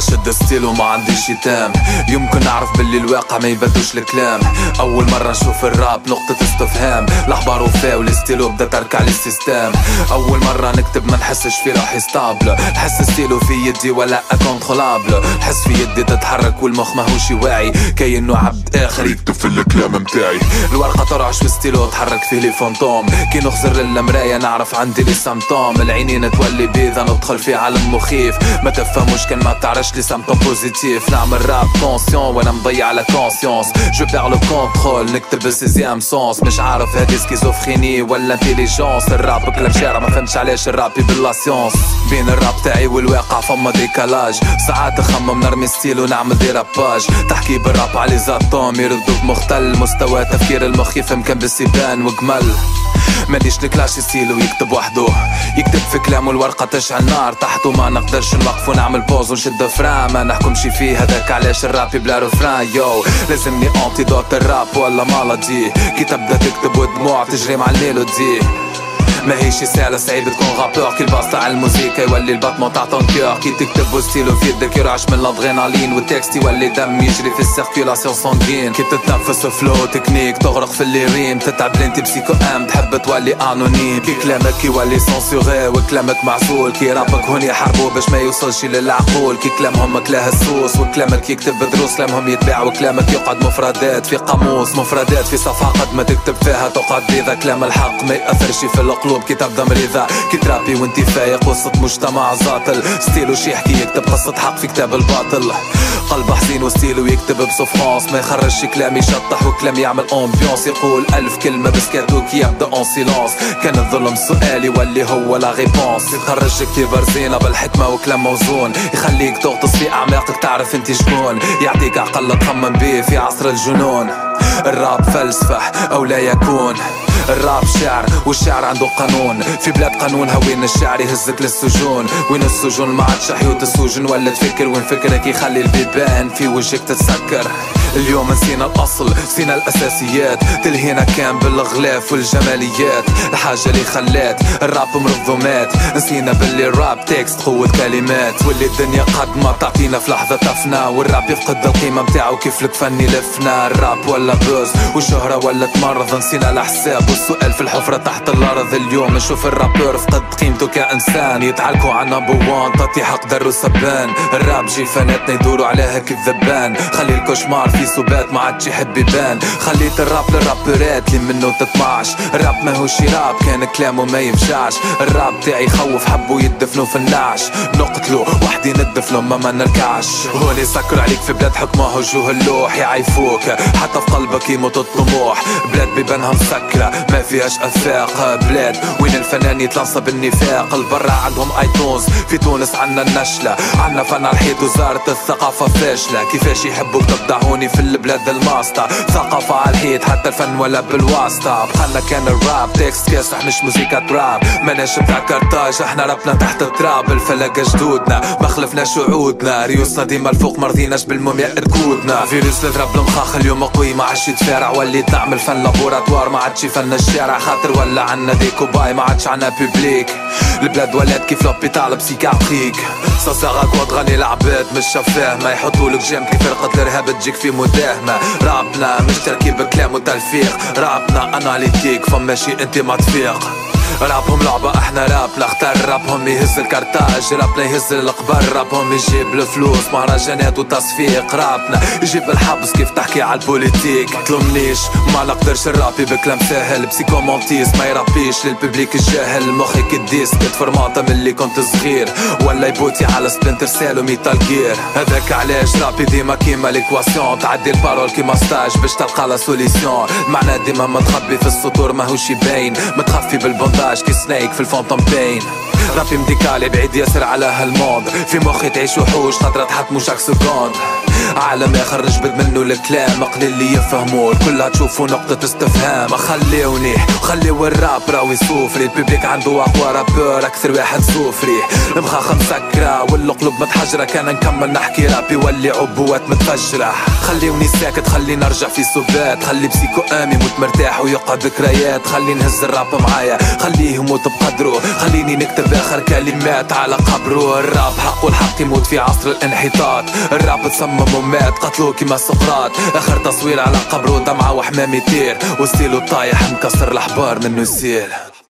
شد ستيل وما عنديش يتام. يمكن اعرف باللي الواقع ما يبدوش الكلام. اول مرة نشوف الراب نقطة استفهام. الاخبار وفاء والستيلو بدا تركع للسيستم. اول مرة نكتب ما نحسش في راح يستابل. نحس ستيلو في يدي ولا كونترولابل. نحس في يدي تتحرك والمخ ماهوش واعي، كأنه عبد اخر يكتب في الكلام متاعي. الورقة ترعش والستيلو تحرك فيه لي فانتوم. كي نخزر للمراية نعرف عندي لي سامتوم. العينين تولي بيضة ندخل في عالم مخيف. ما تفهموش كان ما تعرفش لي سامتوم بوزيتيف. نعمل راب كونسيون وانا مضيع على كونسيونس. جو بير لو كونترول نكتب بالسيزيام سونس. مش عارف هادي سكيزوفريني ولا انتيليجونس. الراب كلام شارع ما فهمتش علاش الراب بلا سيونس. بين الراب تاعي والواقع فما ديكالاج. ساعات نخمم نرمي ستيل ونعمل دي راباج. تحكي بالراب على زاتوم يردوك مختل. مستوى تفكير المخ يفهم كان بالسيبان وجمل. مانيش نكلاشي ستيلو يكتب وحده. يكتب في كلامه الورقة تشعل نار تحته. ما نقدرش نوقف ونعمل بوز ونشد فران. ما نحكمش فيه هذاك علاش الراب بلا رفران. يو لازمني انتيدوت الراب ولا مالادي. كي تبدا تكتب ودموع تجري مع الميلودي. ماهيش سهلة صعيب تكون رابور. كي الباص تاع الموسيقى يولي الباتمون تاع طون كور. كي تكتب وستيلو في يدك يرعش من الادرينالين. والتكست يولي دم يجري في السيركيلاسيون سانغين. كي تتنفس فلو تكنيك تغرق في اللي ريم. تتعب لانتي بسيكو ام تحب تولي انونيم. كي كلامك يولي سونسوري وكلامك معزول. كي رابك هون يحاربو باش ما يوصلش للعقول. كي كلامهم مكلاه السوس وكلامك يكتب بدروس. كلامهم يتباع وكلامك يقعد مفردات في قاموس. مفردات في صفحة قد ما تكتب فيها تقعد بيضا. كلام الحق ما يأثرش في القلوب. كي تبدا مريضة كي ترابي وانتي فايق وسط مجتمع زاطل. ستيلو شي يحكي يكتب قصة حق في كتاب الباطل. قلبه حزين وستيلو يكتب بسوفرانس. ما يخرجش كلام يشطح وكلام يعمل امبيونس. يقول 1000 كلمة بس كاتو كي يبدا اون سيلونس. كان الظلم سؤالي واللي هو لا ريبونس. يخرج كتيبة رزينة بالحكمة وكلام موزون. يخليك تغطس في اعماقك تعرف انتي شكون. يعطيك عقل تخمم بيه في عصر الجنون. الراب فلسفة او لا يكون. الراب شعر والشعر عنده قانون. في بلاد قانونها وين الشعر يهزك للسجون. وين السجون ما عادش حيوت السجن ولا تفكر. وين فكرك يخلي البيبان في وجهك تتسكر. اليوم نسينا الاصل نسينا الاساسيات. تلهينا كان بالغلاف والجماليات. الحاجة اللي خلات الراب منظمات. نسينا باللي الراب تكست قوة كلمات. واللي الدنيا قد ما تعطينا في لحظة تفنى. والراب يفقد القيمة متاعو كيف الكفن يلفنا. الراب ولا بوز والشهرة ولا تمرض. نسينا الحساب والسؤال في الحفرة تحت الارض. اليوم نشوف الرابور فقد قيمته كإنسان. يتعلقوا عن نمبر وان تعطي حق درو سبان. الراب جيفاناتنا يدوروا عليها كالذبان. خلي الكشمار في سبات ما عادش يحب يبان. خليت الراب للرابرات اللي منه تطمعش. الراب ماهوش راب كان كلامه ما يمشاش. الراب تاعي يخوف حبوا يدفنوا في النعش. نقتلوا وحدي ندفنوا ما نركعش. هون يسكر عليك في بلاد حكمها وجوه اللوح. يعيفوك حتى في قلبك يموت الطموح. بلاد بيبانها مسكرة ما فيهاش افاق. بلاد وين الفنان يتلنصب النفاق. البرا عندهم ايتونز في تونس عنا النشلة. عنا فن على الحيط وزارة الثقافة فاشلة. كيفاش يحبوك تبدعوني في البلاد الماسطة. ثقافة على الحيط حتى الفن ولا بالواسطة. بخلنا كان الراب تكست كاسح مش موسيقى تراب. ماناش بتاع كارتاج احنا ربنا تحت التراب. الفلقة جدودنا ما خلفناش وعودنا. ريوسنا ديما الفوق مرضيناش بالمومياء ركودنا. فيروس لضرب المخاخ اليوم قوي ما عادش يتفارع. وليت نعمل فن لابوراتوار ما عادش فن الشارع. خاطر ولا عنا ديكو باي ما عادش عنا بوبليك. البلاد ولات كيف لوبيتال بسيكاتريك. ساساغا كوا تغني العباد مش شفاه. ما يحطولك جيم كيف فرقة الارهاب تجيك في مداهمة. رابنا مش تركيب كلام وتلفيق. رابنا اناليتيك فما شي انت ما تفيق. رابهم لعبة احنا رابنا اختار. رابهم يهز الكارتاج رابنا يهز القبر. رابهم يجيب الفلوس مهرجانات وتصفيق. رابنا يجيب الحبس كيف تحكي على البوليتيك. تلومنيش ما نقدرش نرابي بكلام ساهل. بسيكومونتيس ما يرابيش للببليك الجاهل. مخك الديسك تفرماطة من اللي كنت صغير. ولا يبوتي على سبلنتر سيل وميتال جير. هذاك علاش رابي ديما كيما ليكواسيون. تعدي البارول كيما ستاج باش تلقى لا سوليسيون. المعنى ديما متخبي في السطور ماهوش يبين. متخفي بالبونداج كي سنايك في الفونتوم بين. رابي مديكالي بعيد ياسر على هالموند. في مخي تعيش وحوش خاطر تحطمو شاك سكوند. عالم اخر نجبد منه الكلام، قليل اللي يفهموا كلها تشوفوا نقطة استفهام. خليوني خليو الراب راهو يسوفري، الببليك عنده اقوى رابور اكثر واحد سوفري، المخاخ مسكرة والقلوب متحجرة، كان نكمل نحكي راب يولي عبوات متفجرة. خليوني ساكت خلي نرجع في سبات، خلي بسيكو امي موت مرتاح ويقعد ذكريات، خلي نهز الراب معايا خليه يموت بقدره، خليني نكتب اخر كلمات على قبره. الراب حق والحق يموت في عصر الانحطاط، الراب تصمم ومات قتلوه كما سقراط، اخر تصوير على قبره دمعة وحمام يطير وستيلو طايح مكسر الاحبار منه يسيل.